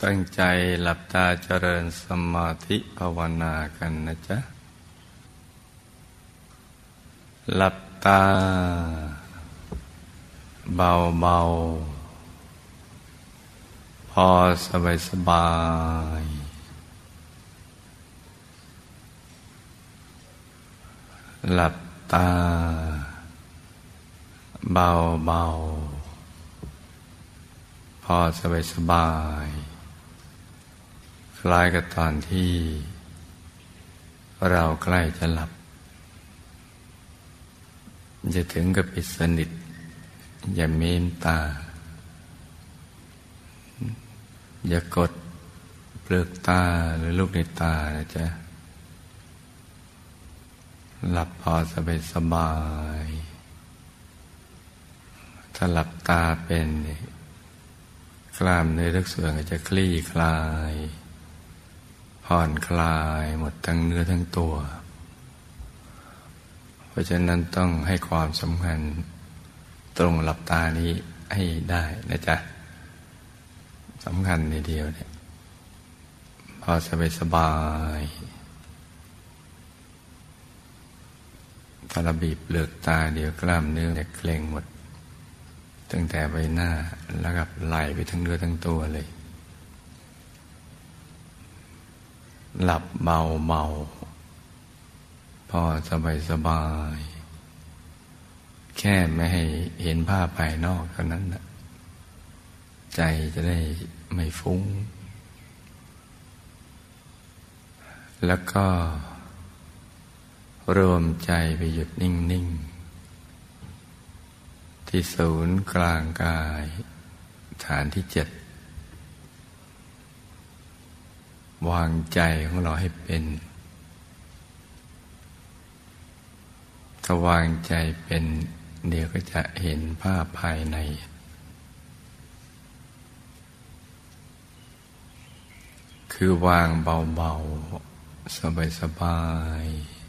ตั้งใจหลับตาเจริญสมาธิภาวนากันนะจ๊ะหลับตาเบาๆพอสบายหลับตาเบาๆพอสบายคล้ายกับตอนที่เราใกล้จะหลับจะถึงกับปิดสนิทอย่าเม้มตาอย่ากดเปลือกตาหรือลูกในตานะจ๊ะหลับพอสบายถ้าหลับตาเป็นกล้ามเนื้อทุกส่วนก็จะคลี่คลายผ่อนคลายหมดทั้งเนื้อทั้งตัวเพราะฉะนั้นต้องให้ความสำคัญตรงหลับตานี้ให้ได้นะจ๊ะสำคัญในเดียวเนี่ยพอสบายถ้าเราบีบเปลือกตาเดียวกล้ามเนื้อจะเกร็งหมดตั้งแต่ใบหน้าแล้วก็ไหลไปทั้งเนื้อทั้งตัวเลยหลับเบาพอสบายแค่ไม่ให้เห็นภาพภายนอกเท่านั้นนะใจจะได้ไม่ฟุ้งแล้วก็รวมใจไปหยุดนิ่งๆที่ศูนย์กลางกายฐานที่7วางใจของเราให้เป็นถ้าวางใจเป็นเดี๋ยวก็จะเห็นภาพภายในคือวางเบาๆสบาย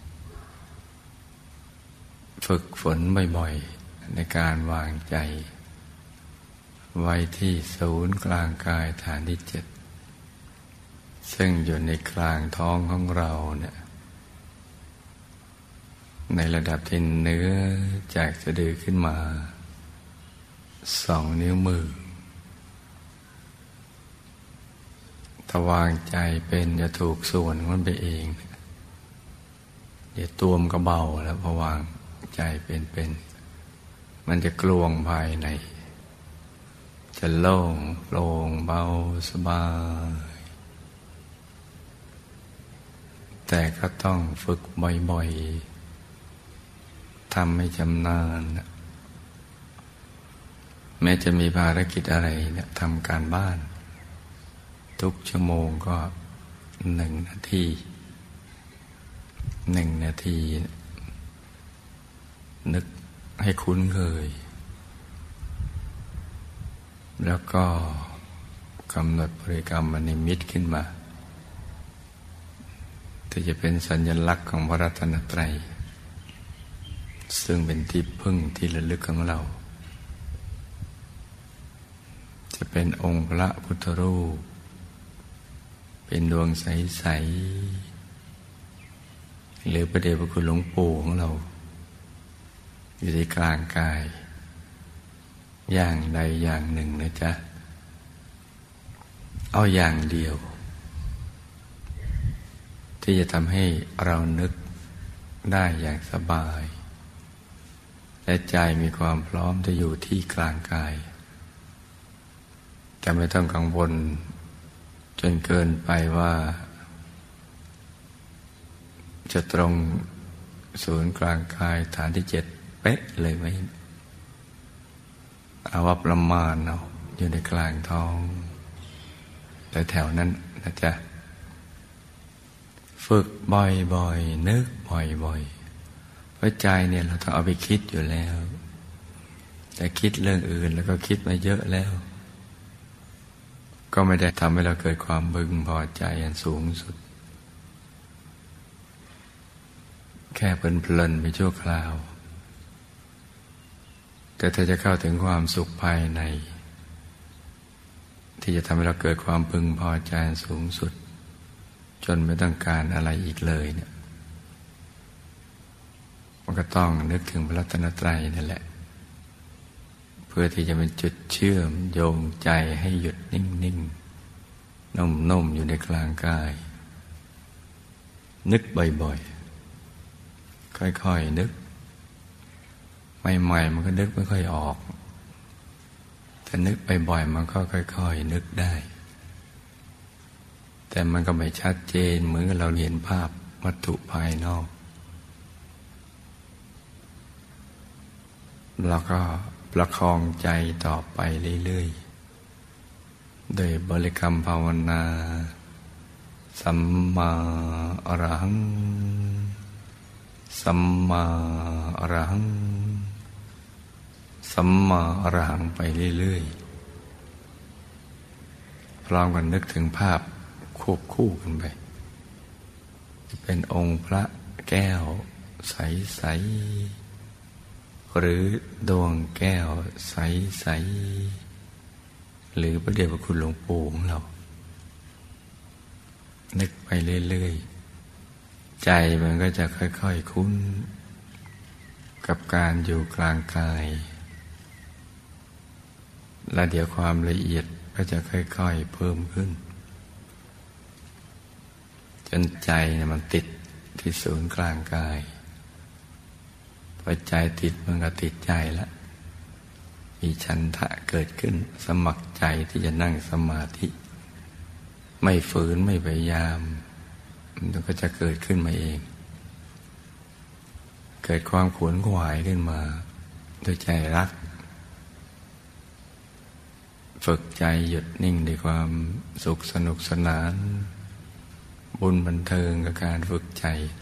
ๆฝึกฝนบ่อยๆในการวางใจไว้ที่ศูนย์กลางกายฐานที่7ซึ่งอยู่ในกลางท้องของเราเนี่ยในระดับที่เนื้อจากสะดือขึ้นมา2 นิ้วมือถ้าวางใจเป็นจะถูกส่วนมันไปเองเดี๋ยวตัวมันก็เบาแล้วพอวางใจเป็นมันจะกลวงภายในจะโล่งโปร่งเบาสบายแต่ก็ต้องฝึกบ่อยๆทำให้ชำนาญแม้จะมีภารกิจอะไรเนี่ยทำการบ้านทุกชั่วโมงก็1 นาทีนึกให้คุ้นเคยแล้วก็กำหนดบริกรรมนิมิตขึ้นมาที่จะเป็นสัญลักษณ์ของพระรัตนตรัยซึ่งเป็นที่พึ่งที่ระลึกของเราจะเป็นองค์พระพุทธรูปเป็นดวงใสๆหรือพระเดชพระคุณหลวงปู่ของเราอยู่ในกลางกายอย่างใดอย่างหนึ่งนะจ๊ะเอาอย่างเดียวที่จะทำให้เรานึกได้อย่างสบายและใจมีความพร้อมจะอยู่ที่กลางกายแต่ไม่ต้องกังวลจนเกินไปว่าจะตรงศูนย์กลางกายฐานที่7เป๊ะเลยไหมเอาว่าประมาณเอาอยู่ในกลางท้องแต่แถวนั้นนะจ๊ะฝึกบ่อยๆนึกบ่อยๆเพราะใจเนี่ยเราต้องเอาไปคิดอยู่แล้วแต่คิดเรื่องอื่นแล้วก็คิดมาเยอะแล้วก็ไม่ได้ทำให้เราเกิดความพึงพอใจอันสูงสุดแค่เพลินๆไปชั่วคราวแต่ถ้าจะเข้าถึงความสุขภายในที่จะทำให้เราเกิดความพึงพอใจสูงสุดจนไม่ต้องการอะไรอีกเลยเนี่ยมันก็ต้องนึกถึงพระรัตนตรัยนั่นแหละเพื่อที่จะเป็นจุดเชื่อมโยงใจให้หยุดนิ่งๆนุ่มๆอยู่ในกลางกายนึกบ่อยๆค่อยๆนึกใหม่ๆมันก็นึกไม่ค่อยออกแต่นึกบ่อยๆมันก็ค่อยๆนึกได้แต่มันก็ไม่ชัดเจนเหมือนกับเราเห็นภาพวัตถุภายนอกแล้วก็ประคองใจต่อไปเรื่อยๆโดยบริกรรมภาวนาสัมมาอรหังสัมมาอรหังสัมมาอรหังไปเรื่อยๆพร้อมกันนึกถึงภาพควบคู่กันไปจะเป็นองค์พระแก้วใสๆหรือดวงแก้วใสๆหรือพระเดชพระคุณหลวงปู่ของเรานึกไปเรื่อยๆใจมันก็จะค่อยๆคุ้นกับการอยู่กลางกายและเดี๋ยวความละเอียดก็จะค่อยๆเพิ่มขึ้นจนใจเนี่ยมันติดที่ศูนย์กลางกายพอใจติดมันก็ติดใจแล้วมีฉันทะเกิดขึ้นสมัครใจที่จะนั่งสมาธิไม่ฝืนไม่พยายามมันก็จะเกิดขึ้นมาเองเกิดความขวนขวายขึ้นมาด้วยใจรักฝึกใจหยุดนิ่งด้วยความสุขสนุกสนานบุญบันเทิงกับการฝึกใจ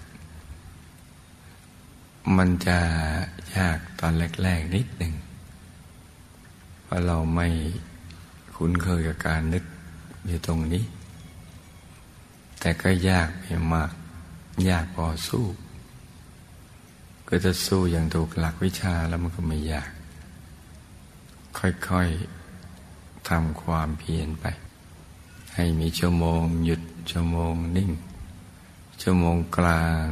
มันจะยากตอนแรกๆนิดหนึ่งเพราะเราไม่คุ้นเคยกับการนึกอยู่ตรงนี้แต่ก็ยากไม่มากยากพอสู้ก็จะสู้อย่างถูกหลักวิชาแล้วมันก็ไม่ยากค่อยๆทำความเพียรไปให้มีชั่วโมงหยุดชั่วโมงนิ่งชั่วโมงกลาง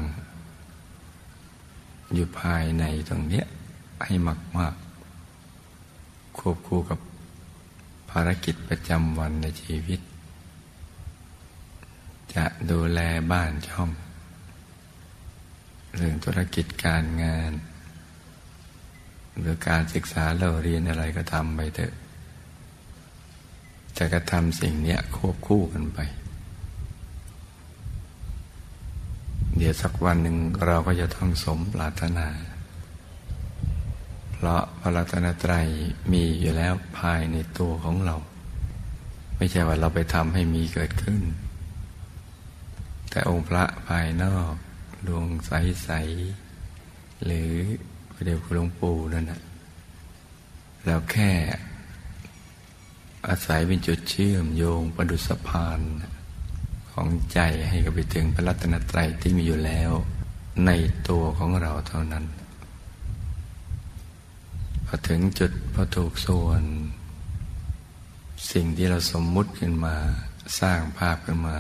อยู่ภายในตรงเนี้ยให้มากๆควบคู่กับภารกิจประจำวันในชีวิตจะดูแลบ้านช่องเรื่องธุรกิจการงานหรือการศึกษาเราเรียนอะไรก็ทำไปเถอะจะกระทำสิ่งนี้ควบคู่กันไปเดี๋ยวสักวันหนึ่งเราก็จะต้องสมปรารถนาเพราะพระรัตนตรัยมีอยู่แล้วภายในตัวของเราไม่ใช่ว่าเราไปทำให้มีเกิดขึ้นแต่องค์พระภายนอกดวงใสๆหรือพระเดชคุณหลวงปู่นั่นนะเราแค่อาศัยเป็นจุดเชื่อมโยงประดุจสะพานของใจให้กับไปถึงพระรัตนตรัยที่มีอยู่แล้วในตัวของเราเท่านั้นพอถึงจุดพอถูกส่วนสิ่งที่เราสมมุติขึ้นมาสร้างภาพขึ้นมา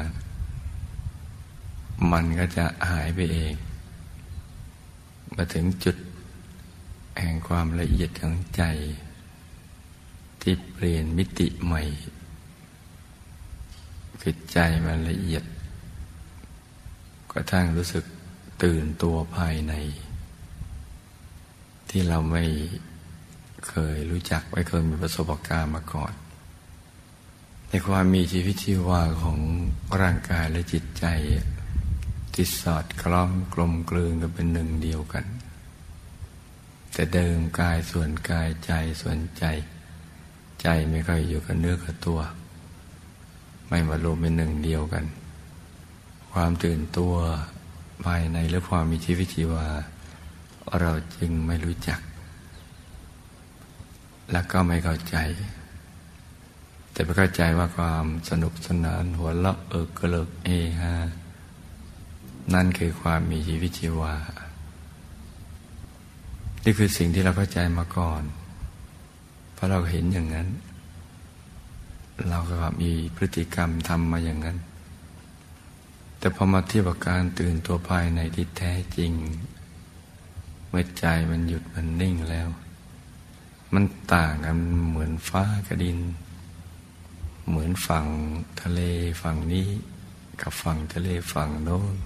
มันก็จะหายไปเองมาถึงจุดแห่งความละเอียดของใจที่เปลี่ยนมิติใหม่คือใจมันละเอียดกระทั่งรู้สึกตื่นตัวภายในที่เราไม่เคยรู้จักไม่เคยมีประสบการณ์มาก่อนในความมีชีวิตชีวาของร่างกายและจิตใจที่สอดคล้องกลมกลืนกันเป็นหนึ่งเดียวกันแต่เดิมกายส่วนกายใจส่วนใจใจไม่ค่อยอยู่กับเนื้อกับตัวไม่มารวมเป็นหนึ่งเดียวกันความตื่นตัวภายในและความมีชีวิตชีวาเราจึงไม่รู้จักและก็ไม่เข้าใจแต่ไปเข้าใจว่าความสนุกสนานหัวเราะกระเลิกเฮฮานั่นคือความมีชีวิตชีวานี่คือสิ่งที่เราเข้าใจมาก่อนเพราะเราเห็นอย่างนั้นเราก็มีพฤติกรรมทำมาอย่างนั้นแต่พอมาเทียบกับการตื่นตัวภายในที่แท้จริงเมื่อใจมันหยุดมันนิ่งแล้วมันต่างกันเหมือนฟ้ากับดินเหมือนฝั่งทะเลฝั่งนี้กับฝั่งทะเลฝั่งโน้น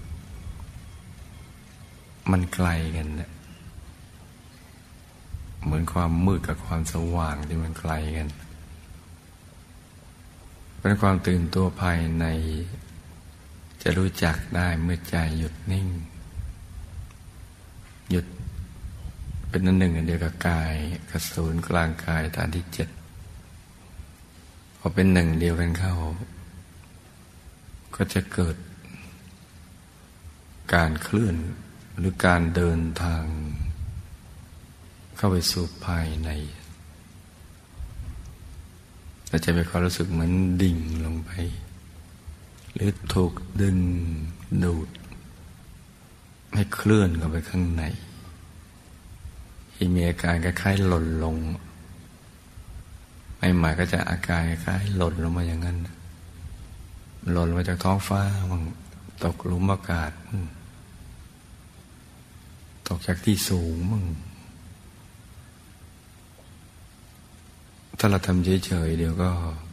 มันไกลกันนะเหมือนความมืดกับความสว่างที่มันไกลกันเป็นความตื่นตัวภายในจะรู้จักได้เมื่อใจหยุดนิ่งหยุดเป็นอันหนึ่งอันเดียวกับกายกับศูนย์กลางกายฐานที่7พอเป็นหนึ่งเดียวกันเข้าก็จะเกิดการเคลื่อนหรือการเดินทางเข้าไปสู่ภายในเราจะมีความรู้สึกเหมือนดิ่งลงไปหรือถูกดึงดูดให้เคลื่อนเข้าไปข้างในที่มีอาการคล้ายๆหล่นลงใหม่ๆก็จะอาการคล้ายๆหล่นลงมาอย่างนั้นหล่นมาจากท้องฟ้ามั่งตกหลุมอากาศมั่งตกจากที่สูงมั่งถ้าเราทำเฉยๆเดี๋ยวก็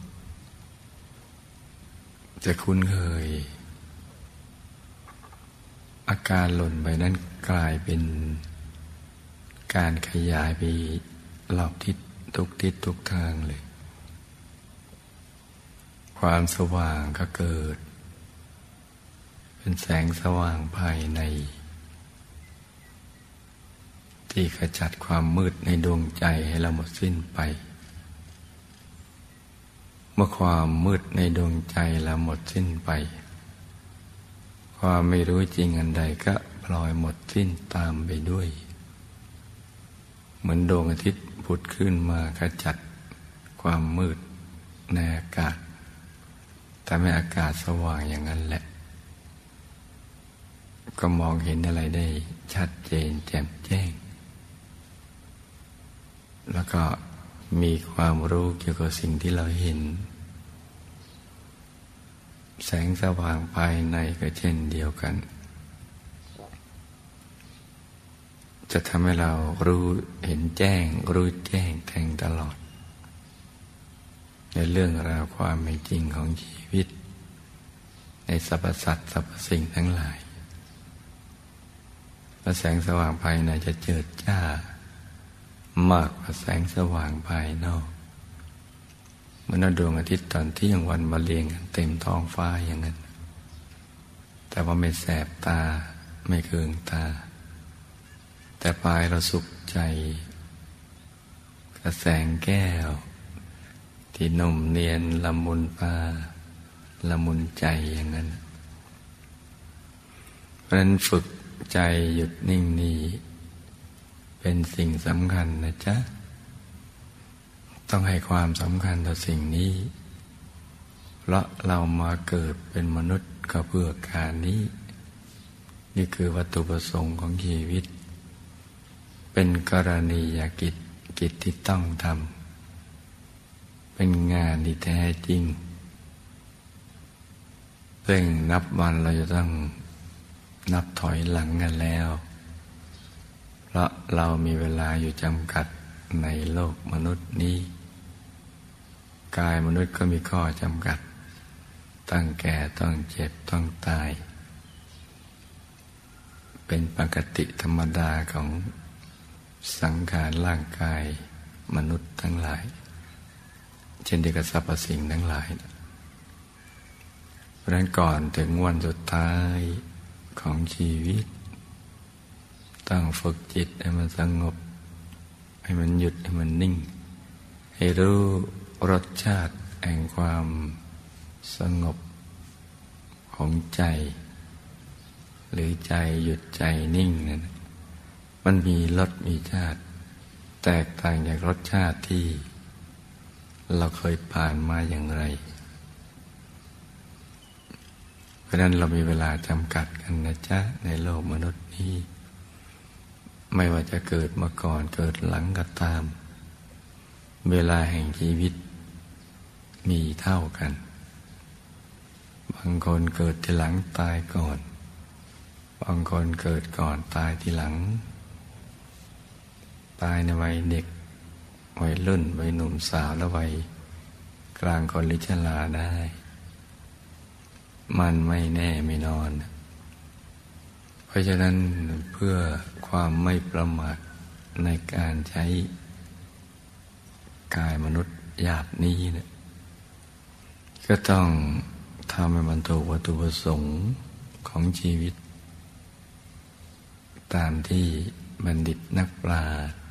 จะคุ้นเคยอาการหล่นไปนั้นกลายเป็นการขยายไปรอบทิศทุกทิศทุกทางเลยความสว่างก็เกิดเป็นแสงสว่างภายในที่ขจัดความมืดในดวงใจให้เราหมดสิ้นไปเมื่อความมืดในดวงใจเราหมดสิ้นไปความไม่รู้จริงอันใดก็พลอยหมดสิ้นตามไปด้วยเหมือนดวงอาทิตย์ผุดขึ้นมาขจัดความมืดในอากาศทำให้อากาศสว่างอย่างนั้นแหละก็มองเห็นอะไรได้ชัดเจนแจ่มแจ้งแล้วก็มีความรู้เกี่ยวกับสิ่งที่เราเห็นแสงสว่างภายในก็เช่นเดียวกันจะทำให้เรารู้เห็นแจ้งรู้แจ้งแทงตลอดในเรื่องราวความเป็นจริงของชีวิตในสรรพสัตว์สรรพสิ่งทั้งหลายและแสงสว่างภายในจะเจิดจ้ามากกว่าแสงสว่างภายนอกเหมือนดวงอาทิตย์ตอนเที่ยงวันมาเรียงกันเต็มท้องฟ้าอย่างนั้นแต่ว่าไม่แสบตาไม่เคืองตาแต่ปลายเราสุขใจกระแสงแก้วที่นุ่มเนียนละมุนตาละมุนใจอย่างนั้นเพราะฉะนั้นฝึกใจหยุดนิ่งนี่เป็นสิ่งสำคัญนะจ๊ะต้องให้ความสำคัญต่อสิ่งนี้เพราะเรามาเกิดเป็นมนุษย์ก็เพื่อการนี้นี่คือวัตถุประสงค์ของชีวิตเป็นกรณียกิจกิจที่ต้องทำเป็นงานที่แท้จริงซึ่งนับวันเราจะต้องนับถอยหลังกันแล้วเพราะเรามีเวลาอยู่จำกัดในโลกมนุษย์นี้กายมนุษย์ก็มีข้อจำกัดต้องแก่ต้องเจ็บต้องตายเป็นปกติธรรมดาของสังขารร่างกายมนุษย์ทั้งหลายเช่นเดียวกับสรรพสิ่งทั้งหลายเพราะฉะนั้นก่อนถึงวันสุดท้ายของชีวิตต้องฝึกจิตให้มันสงบให้มันหยุดให้มันนิ่งให้รู้รสชาติแห่งความสงบของใจหรือใจหยุดใจนิ่งนั้นมันมีรสมีชาติแตกต่างจากรสชาติที่เราเคยผ่านมาอย่างไรเพราะนั้นเรามีเวลาจำกัดกันนะจ๊ะในโลกมนุษย์นี้ไม่ว่าจะเกิดมาก่อนเกิดหลังก็ตามเวลาแห่งชีวิตมีเท่ากันบางคนเกิดทีหลังตายก่อนบางคนเกิดก่อนตายทีหลังตายในวัยเด็กวัยรุ่นวัยหนุ่มสาวและวัยกลางคนหรือชราได้มันไม่แน่ไม่นอนเพราะฉะนั้นเพื่อความไม่ประมาทในการใช้กายมนุษย์หยาบนี้เนี่ยก็ต้องทำให้มันถูกวัตถุประสงค์ของชีวิตตามที่บัณฑิตนักปราชญ์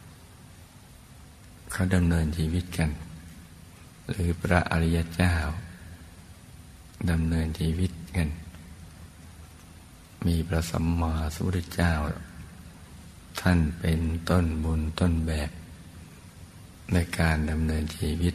เขาดำเนินชีวิตกันหรือพระอริยเจ้าดำเนินชีวิตกันมีพระสัมมาสัมพุทธเจ้าท่านเป็นต้นบุญต้นแบบในการดำเนินชีวิต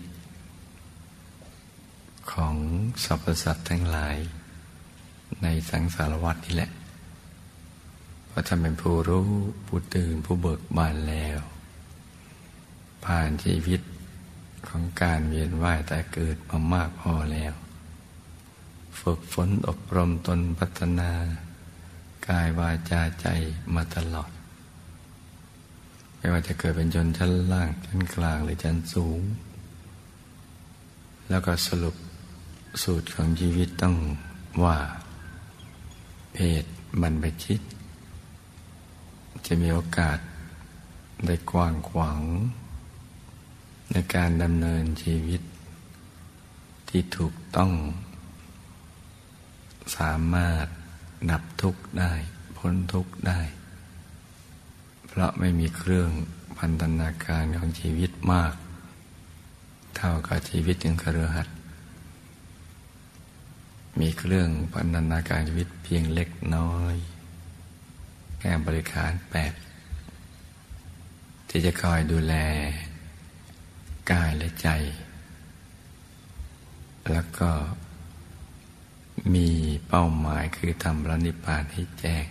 ของสรรพสัตว์ทั้งหลายในสังสารวัฏนี่แหละเพราะท่านเป็นผู้รู้ผู้ตื่นผู้เบิกบานแล้วผ่านชีวิตของการเวียนว่ายตายเกิดมามากพอแล้วฝึกฝนอบรมตนพัฒนากายวาจาใจมาตลอดไม่ว่าจะเกิดเป็นชนชั้นล่างชั้นกลางหรือชั้นสูงแล้วก็สรุปสูตรของชีวิตต้องว่าเพศบรรพชิตจะมีโอกาสได้กว้างขวางในการดำเนินชีวิตที่ถูกต้องสามารถดับทุกข์ได้พ้นทุกข์ได้เพราะไม่มีเครื่องพันธนาการของชีวิตมากเท่ากับชีวิตของคฤหัสถ์มีเครื่องพันธนาการชีวิตเพียงเล็กน้อยแค่บริขาร8ที่จะคอยดูแลกายและใจแล้วก็มีเป้าหมายคือทำพระนิพพานให้แจ้ง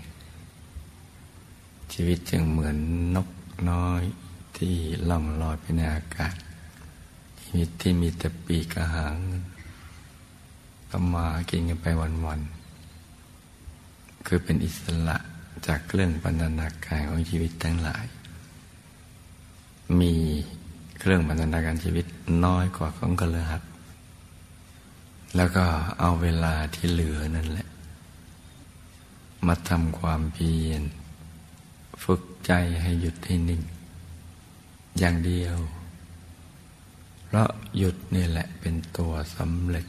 ชีวิตจึงเหมือนนกน้อยที่ล่องลอยไปในอากาศที่มีแต่ปีกกระหางก็มากินกันไปวันๆคือเป็นอิสระจากเครื่องพันธนาการของชีวิตทั้งหลายมีเครื่องพันธนาการชีวิตน้อยกว่าของคฤหัสถ์แล้วก็เอาเวลาที่เหลือนั่นแหละมาทำความเพียรฝึกใจให้หยุดให้นิ่งอย่างเดียวเพราะหยุดนี่แหละเป็นตัวสำเร็จ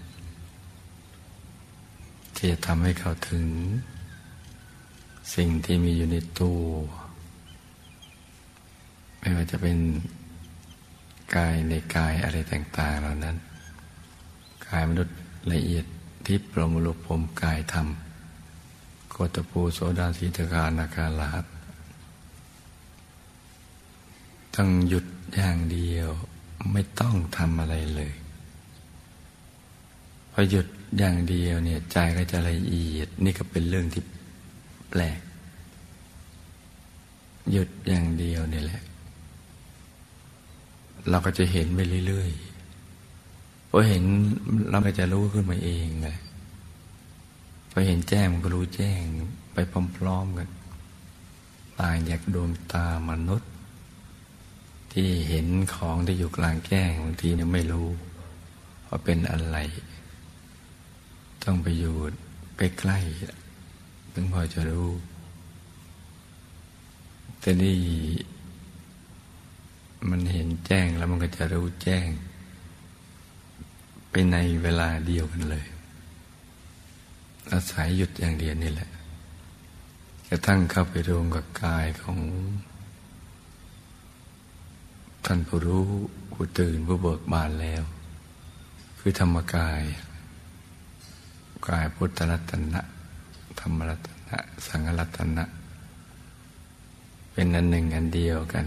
ที่จะทำให้เขาถึงสิ่งที่มีอยู่ในตัวไม่ว่าจะเป็นกายในกายอะไรต่างๆเหล่านั้นกายมนุษย์ละเอียดที่พรหมโลกพรหมกายธรรมโคตภูโสดาสีตกานาคาลาภต้องหยุดอย่างเดียวไม่ต้องทำอะไรเลยพอหยุดอย่างเดียวเนี่ยใจก็จะละเอียดนี่ก็เป็นเรื่องที่แปลกหยุดอย่างเดียวนี่แหละเราก็จะเห็นไปเรื่อยๆพอเห็นเราก็จะรู้ขึ้นมาเองไงพอเห็นแจ้งมันก็รู้แจ้งไปพร้อมๆกันต่างจากดวงตามนุษย์ที่เห็นของที่อยู่กลางแจ้งบางทีเนี่ยไม่รู้ว่าเป็นอะไรต้องไปอยู่ใกล้ๆถึงพอจะรู้แต่นี่มันเห็นแจ้งแล้วมันก็จะรู้แจ้งไปในเวลาเดียวกันเลยอาศัยหยุดอย่างเดียวนี่แหละกระทั่งเข้าไปรวมกับกายของท่านผู้รู้ผู้ตื่นผู้เบิกบานแล้วคือธรรมกายกายพุทธรัตนะธรรมรัตนะสังฆรัตนะเป็นอันหนึ่งอันเดียวกัน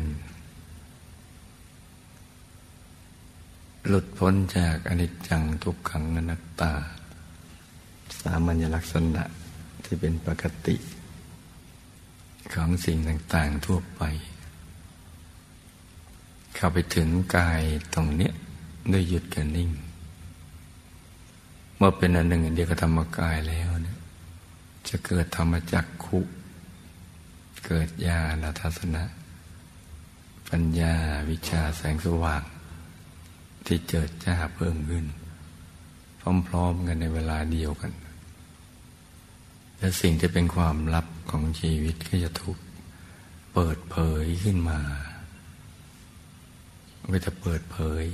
หลุดพ้นจากอนิจจังทุกขังอนัตตาสามัญลักษณะที่เป็นปกติของสิ่งต่างๆทั่วไปเข้าไปถึงกายตรงเนี้ยด้วยหยุดกับนิ่งเมื่อเป็นอันหนึ่งอันเดียวกับธรรมกายแล้วเนี่ยจะเกิดธรรมจักขุเกิดญาณทัศนะปัญญาวิชาแสงสว่างที่เจิดจ้าเพิ่มขึ้นพร้อมๆกันในเวลาเดียวกันและสิ่งที่เป็นความลับของชีวิตก็จะถูกเปิดเผยขึ้นมาก็จะเปิดเผย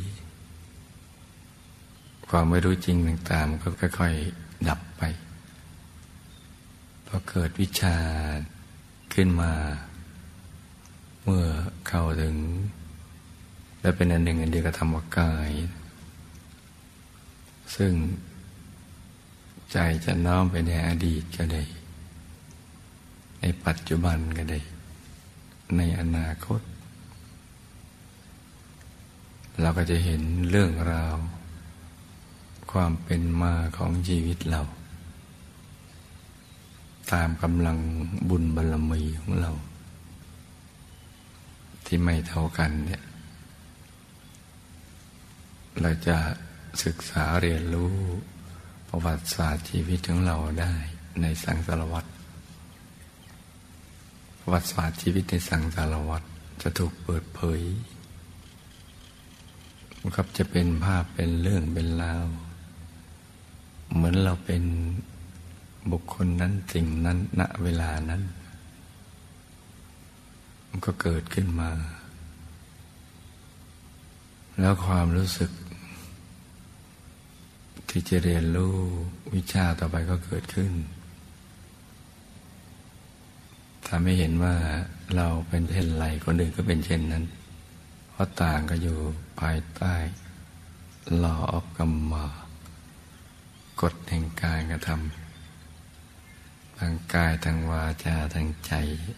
ความไม่รู้จริงต่างๆมันก็ค่อยๆดับไปพอเกิดวิชาขึ้นมาเมื่อเข้าถึงและเป็นอันหนึ่งอันเดียวกับธรรมกายซึ่งใจจะน้อมไปในอดีตก็ได้ในปัจจุบันก็ได้ในอนาคตเราก็จะเห็นเรื่องราวความเป็นมาของชีวิตเราตามกำลังบุญบารมีของเราที่ไม่เท่ากันเนี่ยเราจะศึกษาเรียนรู้ประวัติศาสตร์ชีวิตของเราได้ในสังสารวัฏประวัติศาสตร์ชีวิตในสังสารวัฏจะถูกเปิดเผยมันก็จะเป็นภาพเป็นเรื่องเป็นราวเหมือนเราเป็นบุคคลนั้นสิ่งนั้นณเวลานั้นมันก็เกิดขึ้นมาแล้วความรู้สึกที่จะเรียนรู้วิชาต่อไปก็เกิดขึ้นทำให้เห็นว่าเราเป็นเช่นไรคนอื่นก็เป็นเช่นนั้นเพราะต่างก็อยู่ภายใต้ law of karma กฎแห่งการกระทำทางกายทางวาจาทางใจ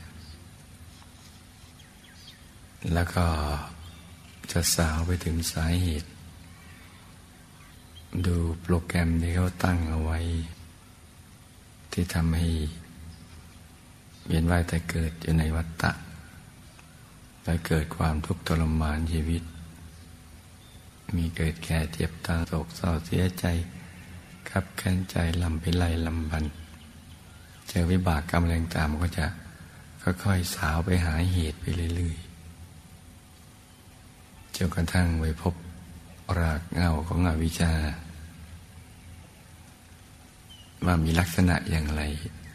แล้วก็จะสาวไปถึงสาเหตุดูโปรแกรมที่เขาตั้งเอาไว้ที่ทำให้เวียนว่ายแต่เกิดอยู่ในวัฏฏะและเกิดความทุกข์ทรมานชีวิตมีเกิดแก่เจ็บตายโศกเศร้าเสียใจคับแค้นใจลำพิไลลำพันเจอวิบากกรรมแรงตามก็จะค่อยๆสาวไปหาเหตุไปเรื่อยๆจนกระทั่งไปพบรากเหง้าของอวิชชาว่ามีลักษณะอย่างไร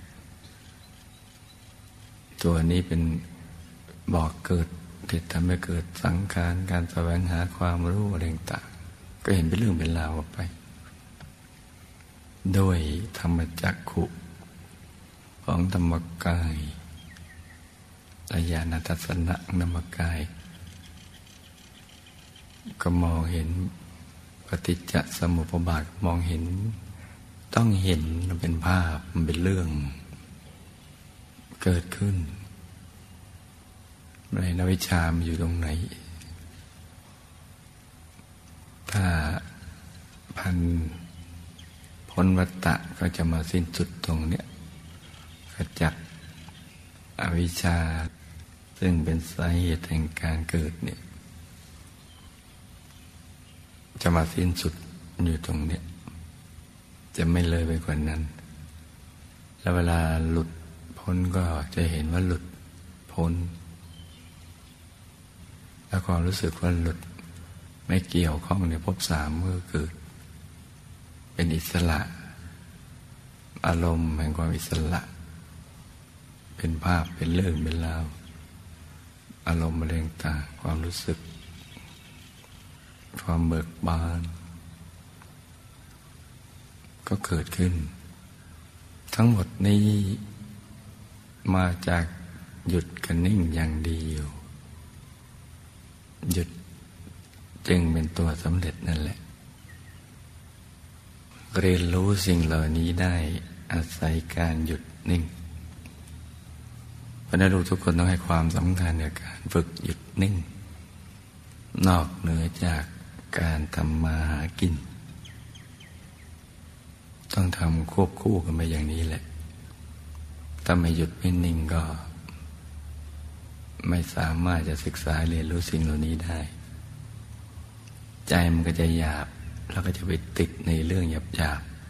ตัวนี้เป็นบอกเกิดที่ทำให้เกิดสังขารการแสวงหาความรู้อะไรต่างก็เห็นเป็นเรื่องเป็นราวออกไปด้วยธรรมจักขุของธรรมกายและญาณทัศนะธรรมกายก็มองเห็นปฏิจจสมุปบาทมองเห็นต้องเห็นมันเป็นภาพมันเป็นเรื่องเกิดขึ้นในนวิชามอยู่ตรงไหนถ้าพันพ้นวัฏฏะก็จะมาสิ้นสุดตรงเนี้ยขจัดอวิชชาซึ่งเป็นสาเหตุแห่งการเกิดเนี่ยจะมาสิ้นสุดอยู่ตรงเนี้ยจะไม่เลยไปกว่านั้นแล้วเวลาหลุดพ้นก็จะเห็นว่าหลุดพ้นแล้วความรู้สึกว่าหลุดไม่เกี่ยวข้องในภพสามก็คือเป็นอิสระอารมณ์แห่งความอิสระเป็นภาพเป็นเรื่องเป็นราวอารมณ์อะไรต่างความรู้สึกความเบิกบานก็เกิดขึ้นทั้งหมดนี้มาจากหยุดกันนิ่งอย่างเดียวหยุดจึงเป็นตัวสำเร็จนั่นแหละเรียนรู้สิ่งเหล่านี้ได้อาศัยการหยุดนิ่งเพราะนั้นทุกคนต้องให้ความสำคัญกับการฝึกหยุดนิ่งนอกเหนือจากการทำมาหากินต้องทำควบคู่กันไปอย่างนี้แหละถ้าไม่หยุดไม่นิ่งก็ไม่สามารถจะศึกษาเรียนรู้สิ่งเหล่านี้ได้ใจมันก็จะหยาบแล้วก็จะไปติดในเรื่องหยาบ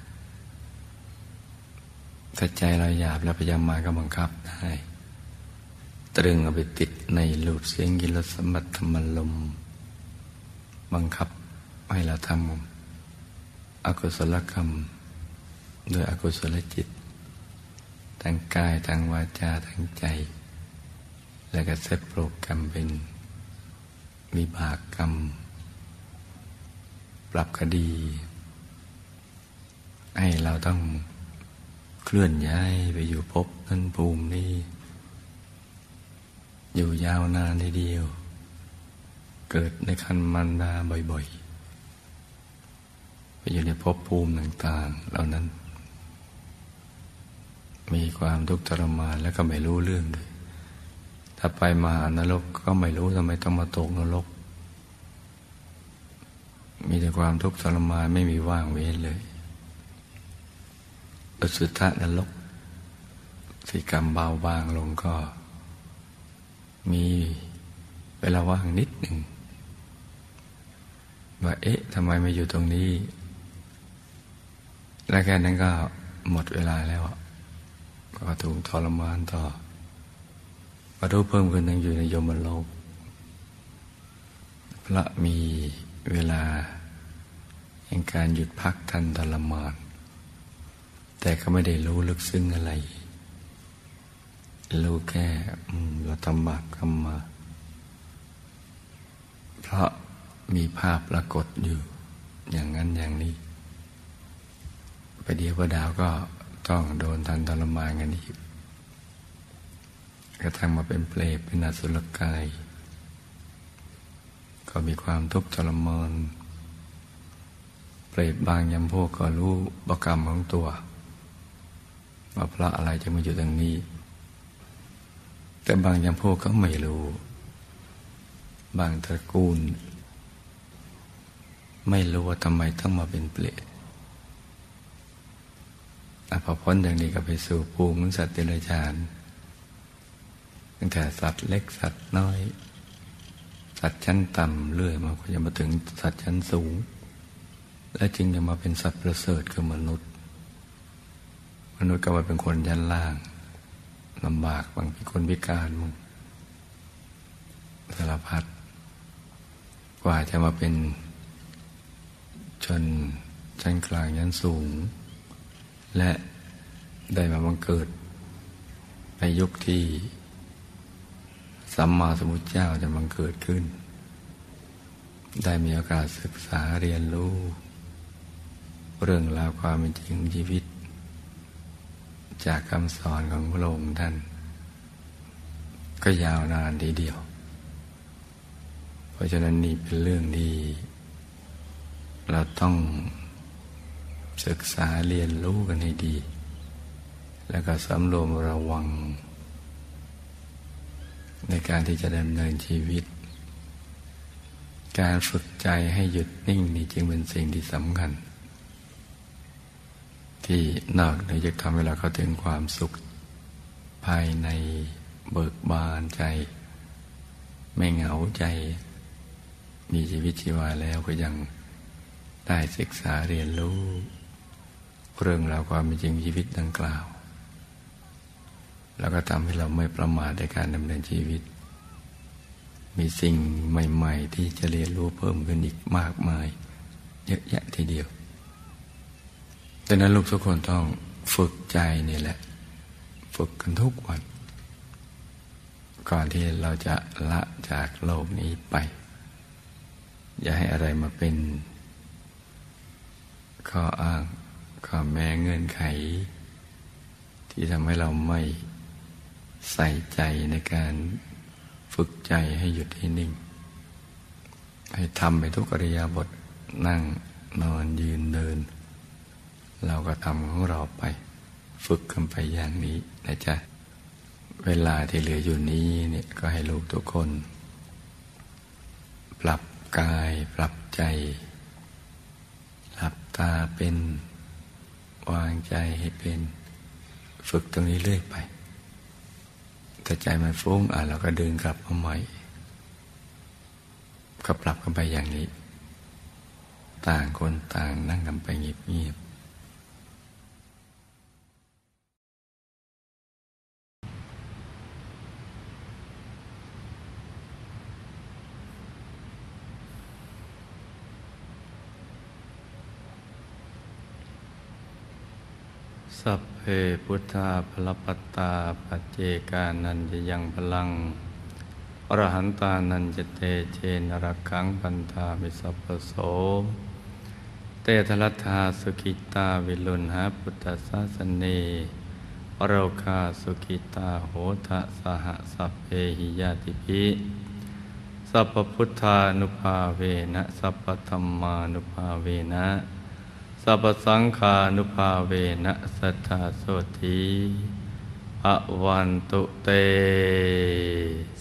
ถ้าใจเราหยาบแล้วพยายามมาก็บังคับได้ตรึงเอาไปติดในรูปเสียงกลิ่นรสสัมผัสธรรมลมบังคับให้เราทำอกุศลกรรมด้วยอกุศลจิตทางกายทางวาจาทางใจแล้วก็เซตโปรแกรมเป็นวิบากกรรมปรับคดีให้เราต้องเคลื่อนย้ายไปอยู่ภพนั้นภูมินี้อยู่ยาวนานทีเดียวเกิดในคันมารดาบ่อยๆไปอยู่ในภพภูมิต่างๆเหล่านั้นมีความทุกข์ทรมานแล้วก็ไม่รู้เรื่องด้วยถ้าไปมหานรกก็ไม่รู้ทำไมต้องมาตกนรกมีแต่ความทุกข์ทรมานไม่มีว่างเว้นเลยอสุทธนรกที่กรรมเบาบางลงก็มีเวลาว่างนิดหนึ่งว่าทำไมมาอยู่ตรงนี้และแค่นั้นก็หมดเวลาแล้วก็ถูกทรมานต่อมาดูเพิ่มขึ้นยังอยู่ในยมโลกพระมีเวลาแห่งการหยุดพักทันทรมานแต่ก็ไม่ได้รู้ลึกซึ้งอะไรรู้แค่เราทำบาปกรรมมาเพราะมีภาพปรากฏอยู่อย่างนั้นอย่างนี้ไปเดียวพระดาวก็ต้องโดนทันทรมานกันอีกกระทั่งมาเป็นเปรตเป็นอสุรกายก็มีความทุกข์ทรมานเปรตบางยำพวกก็รู้บาปกรรมของตัวว่าเพราะอะไรจะมาอยู่ตรงนี้แต่บางยำพวกก็ไม่รู้บางตระกูลไม่รู้ว่าทำไมต้องมาเป็นเปรตพอพ้นอย่างนี้ก็ไปสู่ภูมิสัตว์เดรัจฉานตั้งแต่สัตว์เล็กสัตว์น้อยสัตว์ชั้นต่ำเรื่อยมาก็จะมาถึงสัตว์ชั้นสูงและจึงจะมาเป็นสัตว์ประเสริฐคือมนุษย์ก็มาเป็นคนชั้นล่างลำบากบางเป็นคนพิการมึงสารพัดกว่าจะมาเป็นชนชั้นกลางชั้นสูงและได้มาบังเกิดในยุคที่สัมมาสัมพุทธเจ้าจะบังเกิดขึ้นได้มีโอกาสศึกษาเรียนรู้เรื่องราวความเป็นจริงชีวิตจากคำสอนของพระองค์ท่านก็ยาวนานทีเดียวเพราะฉะนั้นนี่เป็นเรื่องที่เราต้องศึกษาเรียนรู้กันให้ดีแล้วก็สำรวมระวังในการที่จะดำเนินชีวิตการฝึกใจให้หยุดนิ่งนี่จึงเป็นสิ่งที่สำคัญที่นอกเหนือจากทำให้เราเข้าถึงความสุขภายในเบิกบานใจไม่เหงาใจมีชีวิตชีวาแล้วก็ยังได้ศึกษาเรียนรู้เรื่องราวความเป็นจริงชีวิตดังกล่าวแล้วก็ทำให้เราไม่ประมาทในการดำเนินชีวิตมีสิ่งใหม่ๆที่จะเรียนรู้เพิ่มขึ้นอีกมากมายเยอะแยะทีเดียวดังนั้นลูกทุกคนต้องฝึกใจนี่แหละฝึกกันทุกวันก่อนที่เราจะละจากโลกนี้ไปอย่าให้อะไรมาเป็นข้ออ้างข้อแม้เงื่อนไขที่ทำให้เราไม่ใส่ใจในการฝึกใจให้หยุดให้นิ่งให้ทำไปทุกอิริยาบถนั่งนอนยืนเดินเราก็ทำของเราไปฝึกกันไปอย่างนี้นะจ๊ะเวลาที่เหลืออยู่นี้เนี่ยก็ให้ลูกทุกคนปรับกายปรับใจหลับตาเป็นวางใจให้เป็นฝึกตรงนี้เรื่อยไปถ้าใจมันฟุ้งเราก็ดึงกลับมาใหม่ก็ปรับกันไปอย่างนี้ต่างคนต่างนั่งกันไปเงียบๆสัพเพพุทธาภลปัตตาปัจเจกานันจะยังพลังอรหันตานันจะเตเจนรักขังปันธามิสัพพโสเตทลัทธาสุขิตาวิลุณหาพุทธศาสเนโรคาสุขิตาโหทะสหสัพเพหิยาติภิสัพพพุทธานุภาเวนะสัพพธัมมานุภาเวนะสัพพสังฆานุภาเวนะสัทธาโสติภวันตุเต